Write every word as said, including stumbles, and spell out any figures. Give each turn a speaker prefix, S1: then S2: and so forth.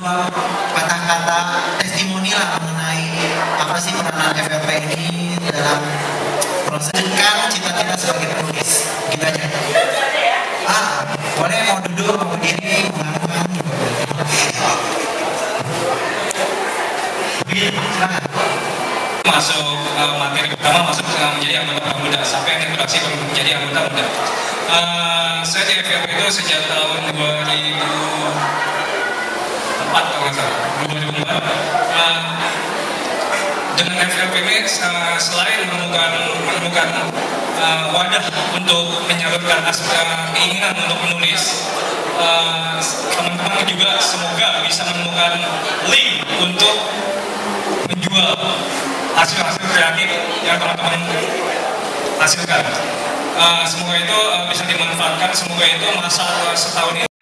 S1: dua patah kata testimoni lah mengenai apa sih peranan F L P ini dalam proses kan cita-cita sebagai penulis, gitu aja. Ah, boleh mau duduk, mau berdiri, mau ngangkang gitu. Silakan.
S2: Masuk uh, materi pertama, masuk uh, menjadi anggota muda sampai introduksi baru menjadi anggota muda. Uh, saya di F L P itu sejak tahun dua ribu empat kalau nggak salah, dua ribu empat. Uh, dengan F L P ini uh, selain menemukan menemukan uh, wadah untuk menyalurkan uh, keinginan untuk menulis, teman-teman uh, juga semoga bisa menemukan link untuk menjual hasil-hasil kreatif yang teman-teman hasilkan. Uh, semoga itu uh, bisa dimanfaatkan, semoga itu masa uh, setahun ini